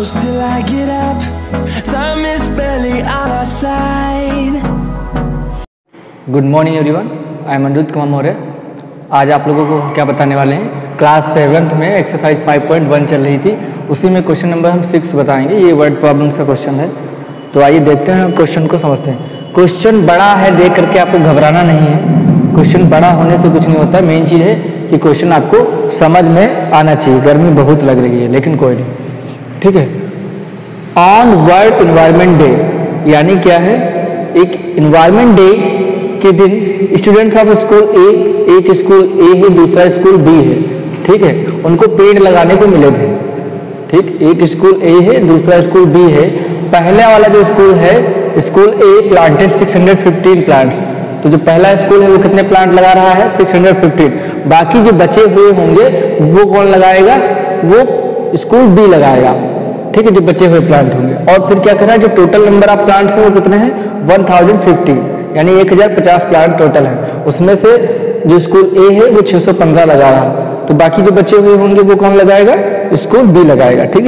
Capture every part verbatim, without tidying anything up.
close till I get up. Time is barely on our side. Good morning everyone, I am Anirudh Kumar Maurya. आज आप लोगों को क्या बताने वाले हैं, क्लास सेवन्थ में एक्सरसाइज फाइव पॉइंट वन चल रही थी, उसी में क्वेश्चन नंबर हम सिक्स बताएंगे। ये वर्ड प्रॉब्लम का क्वेश्चन है, तो आइए देखते हैं, क्वेश्चन को समझते हैं। क्वेश्चन बड़ा है, देख करके आपको घबराना नहीं है। क्वेश्चन बड़ा होने से कुछ नहीं होता, मेन चीज़ है कि क्वेश्चन आपको समझ में आना चाहिए। गर्मी बहुत लग रही है लेकिन कोई नहीं, ठीक है। ऑन वर्ल्ड इन्वायरमेंट डे, यानी क्या है, एक इन्वायरमेंट डे के दिन स्टूडेंट्स ऑफ स्कूल ए, एक स्कूल ए है, दूसरा स्कूल बी है, ठीक है, उनको पेड़ लगाने को मिले थे। ठीक, एक स्कूल ए है, दूसरा स्कूल बी है। पहले वाला जो स्कूल है, school A planted six hundred fifteen plants, तो जो पहला स्कूल है वो कितने प्लांट लगा रहा है, सिक्स हंड्रेड फिफ्टीन। बाकी जो बचे हुए होंगे वो कौन लगाएगा, वो स्कूल बी लगाएगा, ठीक है, जो बचे हुए प्लांट होंगे। और फिर क्या करना, जो टोटल नंबर ऑफ प्लांट्स है वो कितने हैं, वन थाउजेंड फिफ्टी, यानी एक हज़ार पचास प्लांट टोटल है। उसमें से जो स्कूल ए है वो छह सौ पंद्रह लगा रहा है, तो बाकी जो बचे हुए होंगे वो कौन लगाएगा, स्कूल बी लगाएगा, ठीक है।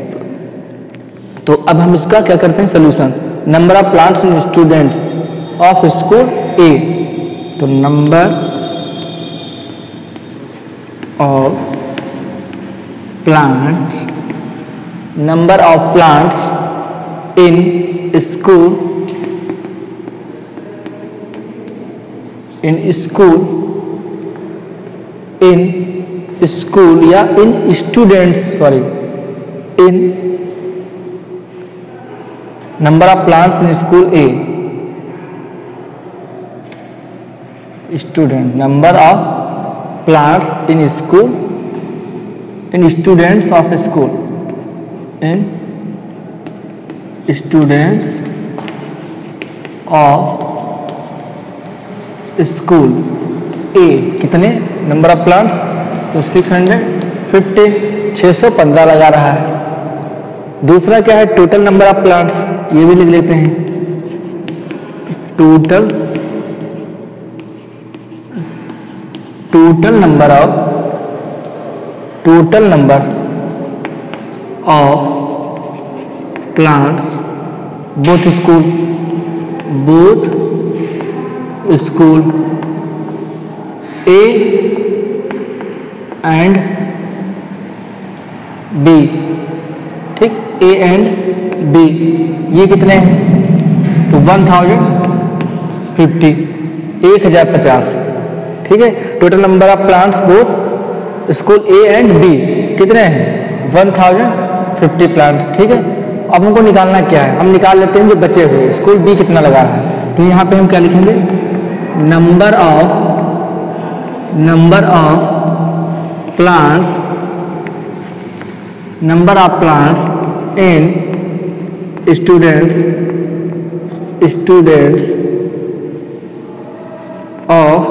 तो अब हम इसका क्या करते हैं, solution. Number of plants and students of school A, तो number of plants, number of plants in school, in school, in school या in students, sorry, in number of plants in school A, student, number of plants in school, in students of school, in students of school A, कितने number of plants, तो six hundred fifty, छः सौ पंद्रह लगा रहा है। दूसरा क्या है, टोटल नंबर ऑफ प्लांट्स, ये भी लिख लेते हैं, total total number of total number of plants both school, both school A and B, ठीक, ए एंड बी, ये कितने हैं, तो वन थाउजेंड फिफ्टी, एक हजार पचास, ठीक है। Total number of plants both school A and B कितने हैं, वन थाउजेंड फिफ्टी प्लांट्स, ठीक है। अब हमको निकालना क्या है, हम निकाल लेते हैं जो बचे हुए, स्कूल बी कितना लगा रहा है, तो यहाँ पे हम क्या लिखेंगे, number of number of plants, number of plants in students, students of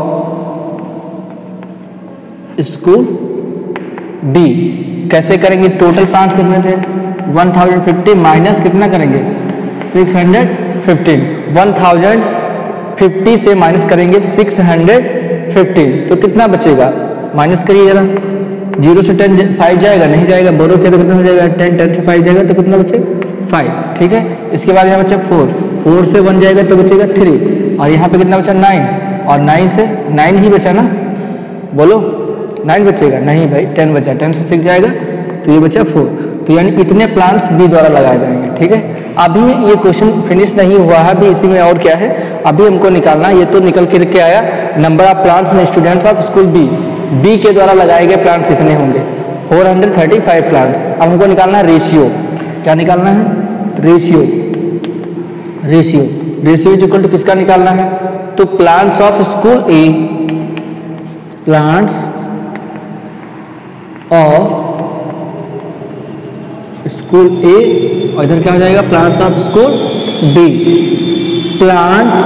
school B. कैसे करेंगे, टोटल प्लांट्स कितने थे, वन थाउजेंड फिफ्टी माइनस कितना करेंगे, six hundred fifteen, one thousand fifty से माइनस करेंगे सिक्स हंड्रेड फिफ्टीन, तो कितना बचेगा, माइनस करिए जरा, जीरो से टेन फाइव जाएगा, नहीं जाएगा, बोरो किया तो कितना हो जाएगा, टेन, टेन से फाइव जाएगा तो कितना बचेगा, फाइव, ठीक है। इसके बाद यहाँ बचा फोर, फोर से वन जाएगा तो बचेगा थ्री, और यहाँ पे कितना बचा, नाइन, और नाइन से नाइन ही बचा ना, बोलो, नाइन बचेगा, नहीं भाई, टेन बचा, टेन से सिक्स जाएगा तो ये बचा फोर, तो यानी इतने प्लांट्स बी द्वारा लगाए जाएंगे, ठीक है। अभी ये क्वेश्चन फिनिश नहीं हुआ है, अभी इसी में और क्या है, अभी हमको निकालना, ये तो निकल के के आया, number of plants and students of school B, B के द्वारा लगाए गए प्लांट्स इतने होंगे, four hundred thirty five plants. अब हमको निकालना है रेशियो, क्या निकालना है, ratio, ratio, ratio is equal to किसका निकालना है, तो plants of school A, plants of school A, और इधर क्या हो जाएगा, plants of school B, plants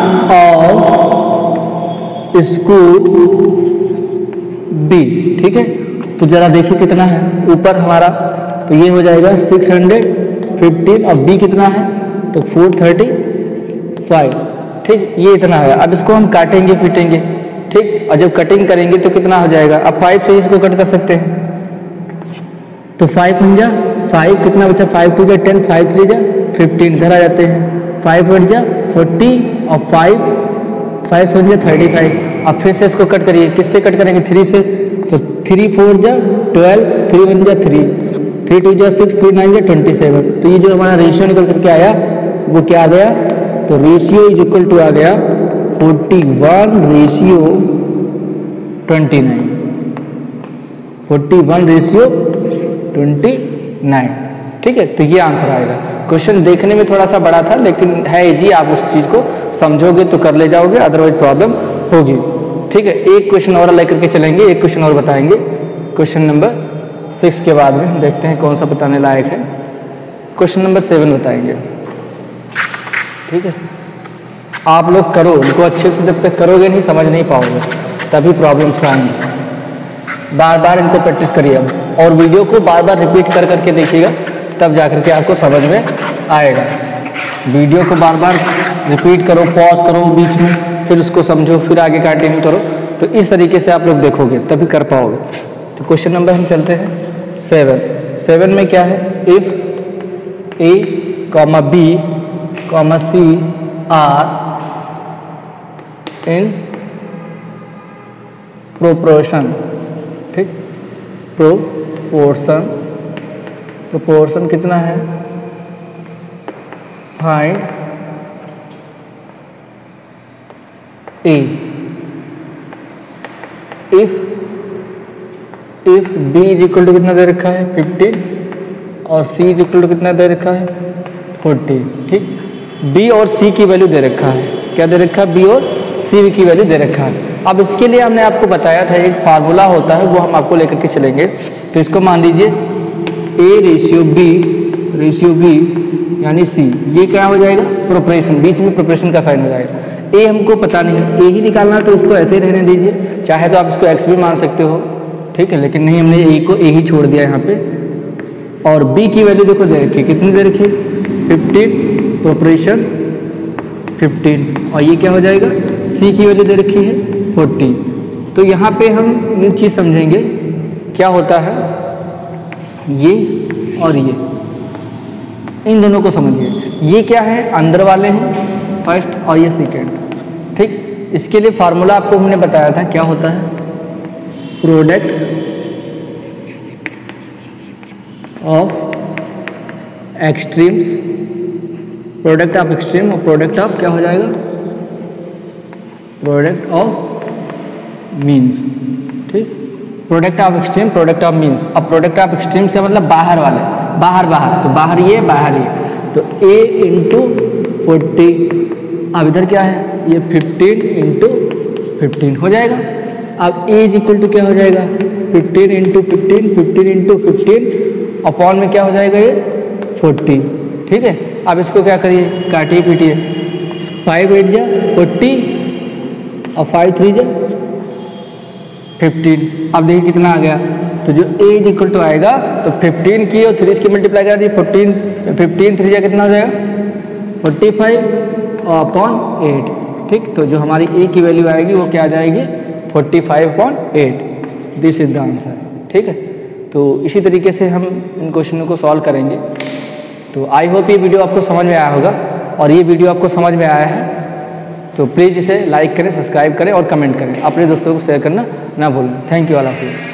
of school B, ठीक है। तो जरा देखिए कितना है ऊपर हमारा, तो ये हो जाएगा सिक्स हंड्रेड फिफ्टीन, और बी कितना है, तो फोर थर्टी फाइव, ठीक, ये इतना है। अब इसको हम काटेंगे पीटेंगे, ठीक, और जब कटिंग करेंगे तो कितना हो जाएगा, अब फाइव से इसको कट कर सकते हैं, तो फाइव पंजा फाइव कितना बचा, फाइव टू जा टेन, फाइव थ्री जा फिफ्टीन, इधर आ जाते हैं, फाइव वन जा फोर्टी और फाइव फाइव सेवन जा थर्टी फाइव। अब फिर से इसको कट करिए, किससे कट करेंगे, थ्री से, तो थ्री फोर जा ट्वेल्व, थ्री वन जा थ्री, थ्री टू जा सिक्स, थ्री नाइन जा ट्वेंटी सेवन। तो ये जो हमारा रेशियो निकल करके आया वो क्या आ गया, तो रेशियो इज इक्वल टू आ गया forty one ratio twenty nine, forty one ratio twenty nine. ठीक है, तो ये आंसर आएगा। क्वेश्चन देखने में थोड़ा सा बड़ा था लेकिन है इजी, आप उस चीज़ को समझोगे तो कर ले जाओगे, अदरवाइज प्रॉब्लम होगी। ठीक है, एक क्वेश्चन और लेकर के चलेंगे, एक क्वेश्चन और बताएंगे। क्वेश्चन नंबर सिक्स के बाद में देखते हैं कौन सा बताने लायक है। क्वेश्चन नंबर सेवन बताएंगे। ठीक है, आप लोग करो इनको अच्छे से, जब तक करोगे नहीं समझ नहीं पाओगे, तभी प्रॉब्लम्स आएंगी। बार बार इनको प्रैक्टिस करिए अब, और वीडियो को बार बार रिपीट कर करके देखिएगा, तब जा करके आपको समझ में आएगा। वीडियो को बार बार रिपीट करो, पॉज करो बीच में, फिर उसको समझो, फिर आगे कंटिन्यू करो, तो इस तरीके से आप लोग देखोगे तभी कर पाओगे। तो क्वेश्चन नंबर हम चलते हैं सेवन। सेवन में क्या है, if A comma B comma C are in proportion. ठीक, प्रोपोर्शन, प्रोपोर्शन कितना है, find A. If if B is equal to कितना दे रखा है, फिफ्टीन, और सी इज इक्वल टू कितना दे रखा है, फोर्टीन। ठीक, बी और सी की वैल्यू दे रखा है, क्या दे रखा है, बी और सी की वैल्यू दे रखा है। अब इसके लिए हमने आपको बताया था एक फार्मूला होता है, वो हम आपको लेकर के चलेंगे। तो इसको मान लीजिए A ratio B ratio B यानी सी, ये क्या हो जाएगा, प्रोपोर्शन, बीच में प्रोपोर्शन का साइन हो जाएगा। ए हमको पता नहीं है, ए ही निकालना है, तो उसको ऐसे ही रहने दीजिए, चाहे तो आप इसको एक्स भी मान सकते हो। ठीक है, लेकिन नहीं, हमने ए को ए ही छोड़ दिया यहाँ पे। और बी की वैल्यू देखो दे रखी है, कितनी दे रखी है, फिफ्टीन, प्रोपोर्शन फिफ्टीन, और ये क्या हो जाएगा, सी की वैल्यू दे रखी है फोर्टीन। तो यहाँ पे हम ये चीज़ समझेंगे क्या होता है, ये और ये, इन दोनों को समझिए। ये क्या है, अंदर वाले हैं फर्स्ट, और ये सेकेंड। ठीक, इसके लिए फार्मूला आपको हमने बताया था, क्या होता है, product of extremes, product of extreme और प्रोडक्ट ऑफ क्या हो जाएगा, प्रोडक्ट ऑफ मीन्स। ठीक, product of extreme, product of means. अब प्रोडक्ट ऑफ एक्सट्रीम्स का मतलब बाहर वाले, बाहर बाहर, तो बाहर ये, बाहर ये, तो a इंटू फोर्टी। अब इधर क्या है, ये फिफ्टीन इंटू फिफ्टीन हो जाएगा। अब a इज इक्वल टू क्या हो जाएगा, fifteen into fifteen, fifteen into fifteen upon में क्या हो जाएगा, ये फोर्टी। ठीक है, अब इसको क्या करिए, काटिए पीटिए, फाइव एट जा फोर्टी और फाइव थ्री जा फिफ्टीन। अब देखिए कितना आ गया, तो जो a इज इक्वल टू आएगा, तो फिफ्टीन की और थ्री इसकी मल्टीप्लाई करा दी, फोर्टीन, फिफ्टीन थ्री जा कितना हो जाएगा, फोर्टी फाइव और अपॉन एट। ठीक, तो जो हमारी a की वैल्यू आएगी वो क्या आ जाएगी, forty five upon eight. This is the answer. ठीक है, तो इसी तरीके से हम इन क्वेश्चनों को सॉल्व करेंगे। तो आई होप ये वीडियो आपको समझ में आया होगा, और ये वीडियो आपको समझ में आया है तो प्लीज़ इसे लाइक करें, सब्सक्राइब करें और कमेंट करें। अपने दोस्तों को शेयर करना ना भूलें। Thank you all of you.